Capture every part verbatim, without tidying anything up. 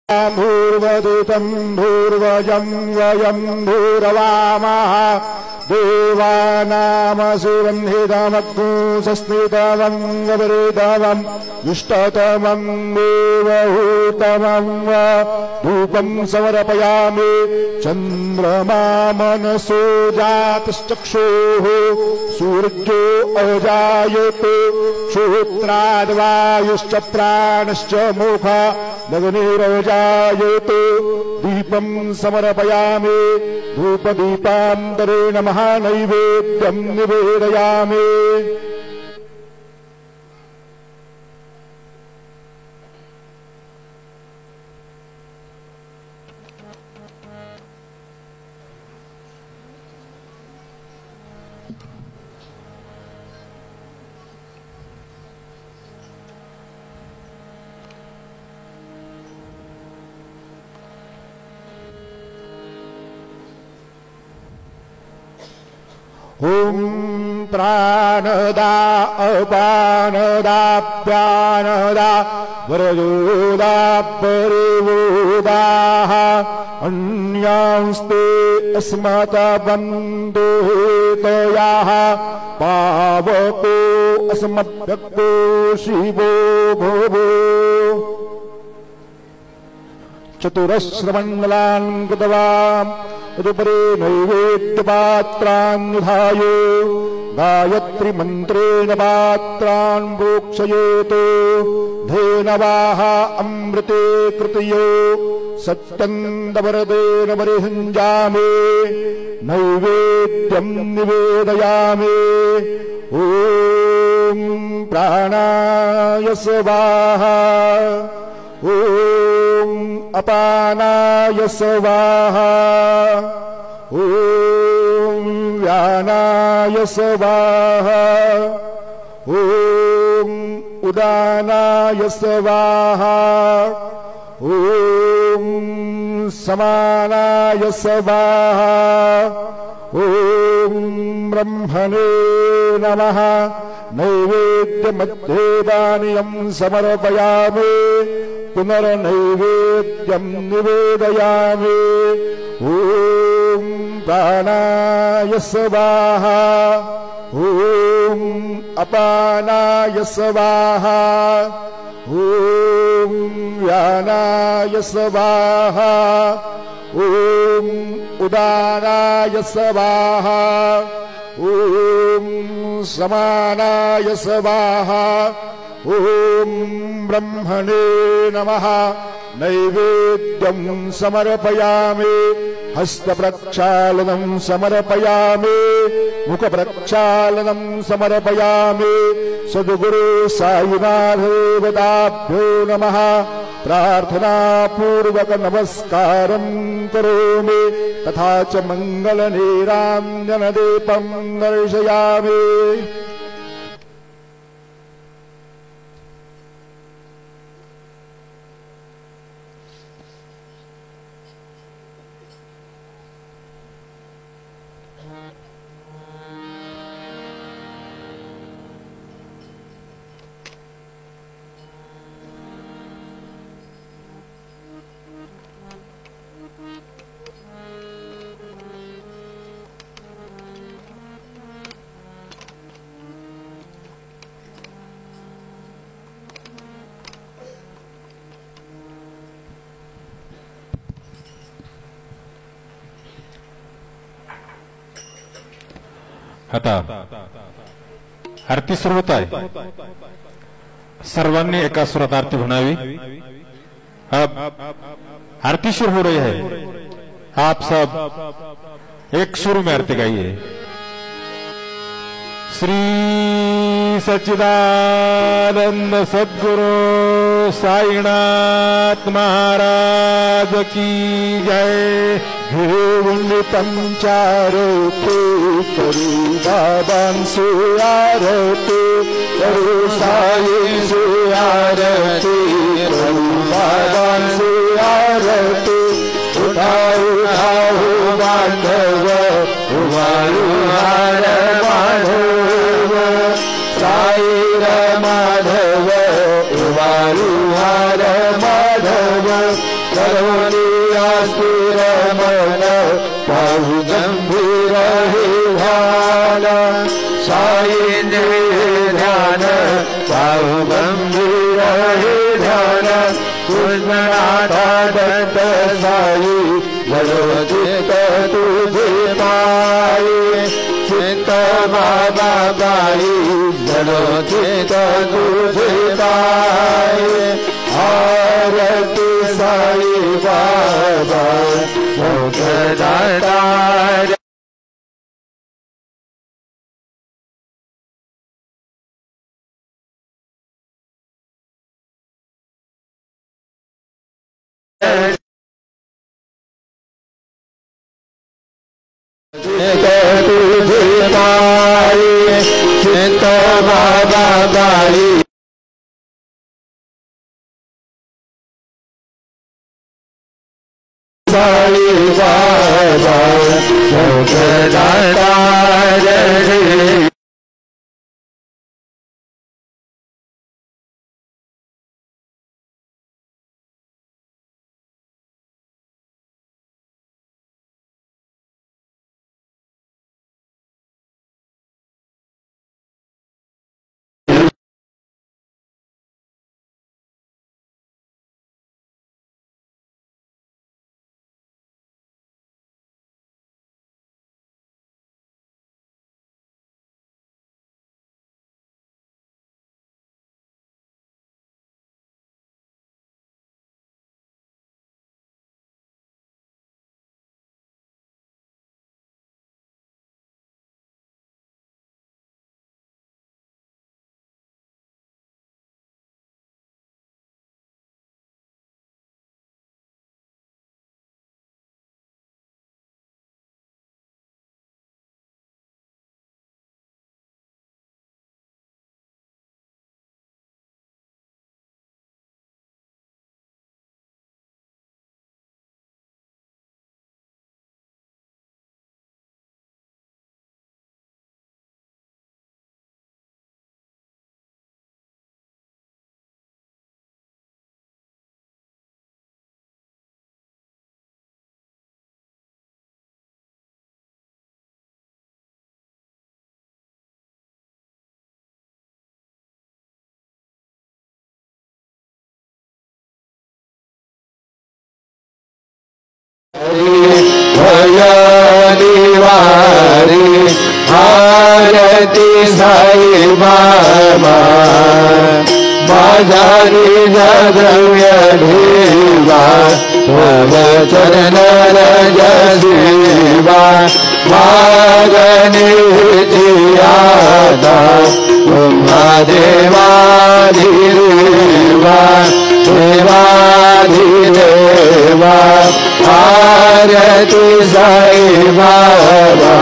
भूर्वदूतं भूर्वजं वयं भूरवामः देवानामसुगन्धितमग्निसस्नितमं गवरेतमं युष्टतमं देवहूतमं वा धूपं समर्पयामि चन्द्रमा मनसो जातश्चक्षुः सूर्यो अजायते श्रोत्राद्वायुश्च प्राणश्च मुखा लग्निरोजायते दीपं समर्पयामि धूपदीपान्तरेण महानैवेद्यं निवेदयामि। ओम प्राणदा अपानदा प्यानदा वरदोदा परिवोदाः अन्यांस्ते अस्मत् बन्धुहेतयाः पावको अस्मद्भक्तो शिवो भुवो चतुरस्रमण्डलान् कृतवान् तदुपरि नैवेद्यपात्रान् निधाय गायत्री मन्त्रेण पात्रान् प्रोक्षयेत् धेनवाः अमृते कृतयो सत्यन्तवरदेन परिहञ्जामि नैवेद्यं निवेदयामि। ॐ प्राणाय स्वाहा ॐ अपानाय स्वाहा ॐ व्यानाय स्वाहा ॐ उदानाय स्वाहा ॐ समानाय स्वाहा ॐ ब्रह्मणे नमः। नैवेद्यमध्ये पानीयं समर्पयामि पुनर्नैवेद्यं निवेदयामि। ॐ प्राणाय स्वाहा ॐ अपानाय स्वाहा ॐ व्यानाय स्वाहा ॐ उदानाय स्वाहा ॐ समानाय स्वाहा ॐ ब्रह्मणे नमः। नैवेद्यं समर्पयामि हस्तप्रक्षालनं समर्पयामि मुखप्रक्षालनं समर्पयामि। सद्गुरु साईनाथ देवताभ्यो नमः। प्रार्थनापूर्वक नमस्कारं करोमि तथा च मङ्गलनीराञ्जनदीपं दर्शयामि। आता आरती सुरू होत आहे। सर्वांनी एका सुरात आरती म्हणावी। अब आरती शुरू हो रही है, आप सब एक सुर में आरती गाइए। श्री सच्चिदानंद सद्गुरु साईनाथ महाराज की जय। घेऊन पंचारती करू बाबांची आरती करू साईंची आरती करू बाबांची आरती। उठाऊ उठाऊ माधव उभारू हार माधव साई माधव उभारू हार माधव स्थिरमन बहु गंभीर ध्यान साई ध्यान बहु गंभीर ध्यान कृष्णनाथ दत्त साई जरो चित तुझे पाए चित्त बाबा बाई जरो चित तुझे पाए आरती साई बाबा सुखदाता तुझे पाए चित्त बाबा बाई साई बाबा सुखदाता रे भयानिवारी आरती साई बाबा माझारी द्रव्य देवा भव चरण रज देवा मागनी जियादा देवाधिदेवा देवाधिदेवा आरती साई बाबा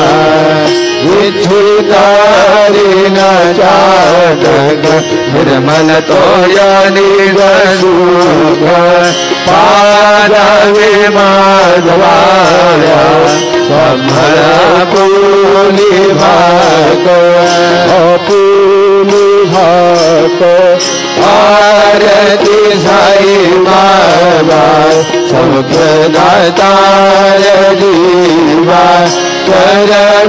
विच्छितारी न चाटक निर्मल तोयनी गसुख पादवे माधवाया कमल पूली भाक पूली भाक आरती साई बाबा सुखदाता जीवा चरण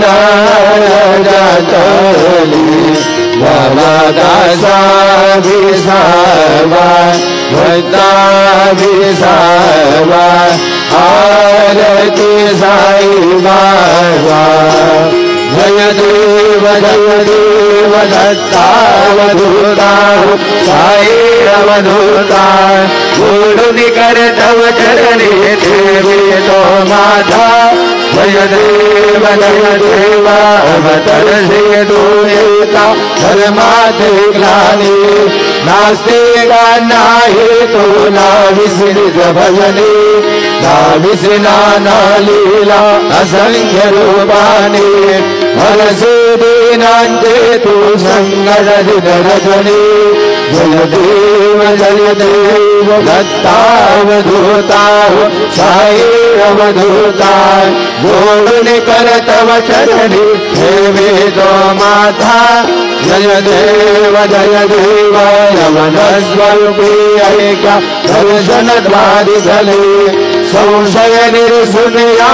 जतली बाबा दासा विसावा भक्ता विसावा आरती साई बाबा जय देव जय देव दत्तावधूता साई अवधूता गुरुनि कर तव चरणे देवी तो माता जय देव जय देव अवतर से दूता धर्माते ग्लानि नास्ते गानाहि तो ना विस्मृत भजने ना विस्ना ना लीला असंख्य रूपानि हरसे दीनांते तु संगत रजनी जय देव जय देव दत्तावधूता साई अवधूता गोड़ कर तव चरणी हे वेदो माता जय देव जय देव यमनस्वरूपी ऐक्य दर्शन द्वारि गले संशय निर्शुनिया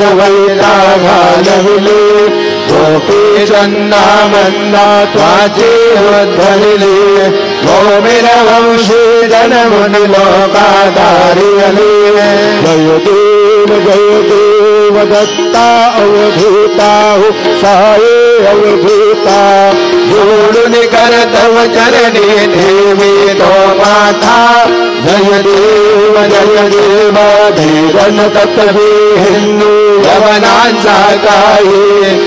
तद्वैरागालविले गोपी चन्दा मन्दा त्वाचे उद्धरिले गोमिरवंशी जनमुनि लोकाधारियले जय देव जय देव दत्ता अवधूता साये अवधूता जोड़ुनि कर तव चरणी देवी तो माथा जय देव जय देव धीरन तत्वी हिंदू यवनांचा काही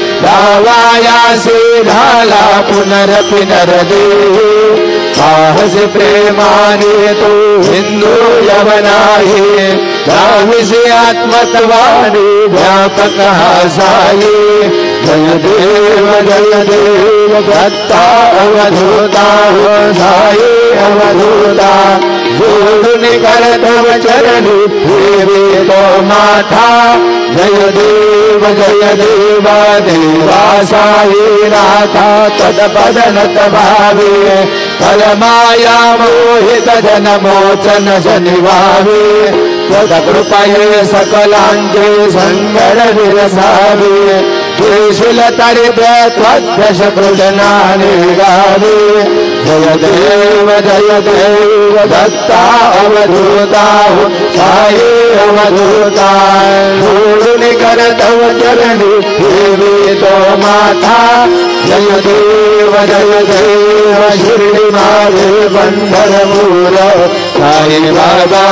दावायासी झाला पुनरपि नरदेव साहस प्रेमाने तो हिंदू यवनाही दाविसी आत्मत्वानी व्यापक हासाई जय देव जय देव दत्ता अवधूता साई अवधूता जोड़ुनि कर तव चरणी देवी तो माथा जय देव जय देव देवा साई नाथा तदपदनत भावे फलमाया मोहित जन मोचन शनिवावे त्वद कृपये सकलांचे संगर विरसावे केशिल तरिद्र त्वद्दश कृष्णानि गावे जय देव जय देव दत्ता अवधूता साये अवधूता जोड़ुनि कर तव चरणी देवी तो माथा जय देव जय देव शिरडी मावे बंधर मूल साई बाबा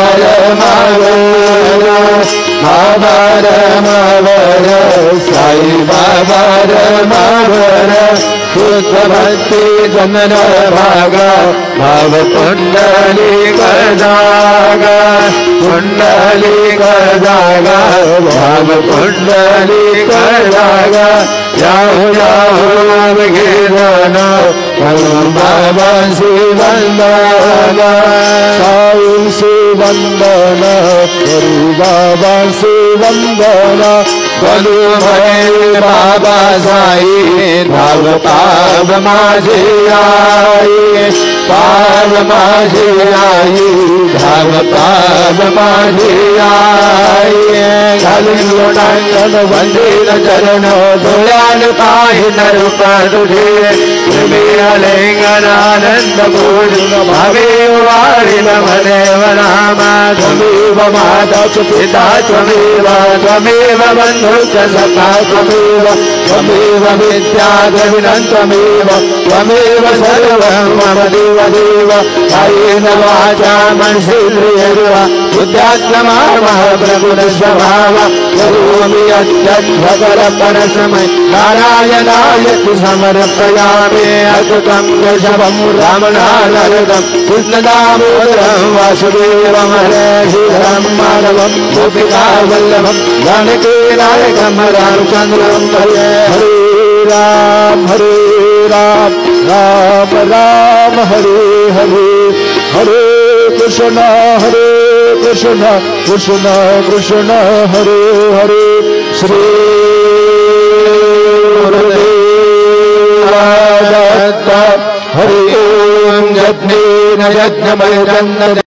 रमावर बाबा रमावर साई बाबा रमावर शुद्ध भक्ति जनन भागा भाव कुंडली गजागा कुंडली गजागा भाव कुंडली गजागा जाओ जाओ गिरना बाबा शिवंदना साई से वंदना करू बाबा से वंदना बोलो भले बाबा साई भाव पाव माझे आई पाव माझे आई भाव पाव माझे आई घालून वंदिर चरण धुळ्यान पाहि नरूप तुझे लिंगनानंद पूर्ण भावे वारिल मनेव नाम त्वमेव माता च पिता त्वमेव त्वमेव बन्धु च सखा त्वमेव त्वमेव विद्या द्रविणं त्वमेव त्वमेव सर्वं मम देव देव कायेन वाचा मनसेन्द्रियैर्वा बुद्ध्यात्मा महाप्रभुर स्वभाव करोमि अत्यद्भुतरपणसमय नारायणाय समर्पयामि अच्युतं केशवं रामनारायणं कृष्णदामोदरं वासुदेवं हरे श्रीधरं माधवं गोपिकावल्लभं जानकीनायकं रामचन्द्रं हरे हरे राम हरे राम राम राम हरे हरे हरे कृष्ण हरे कृष्ण कृष्ण कृष्ण हरे हरे श्री गुरुदेव दत्त हरि ओम यज्ञेन यज्ञमय